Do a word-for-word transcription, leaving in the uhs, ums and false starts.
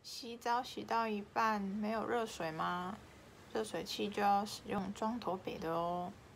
洗澡洗到一半没有热水吗？热水器就要使用装头北的哦。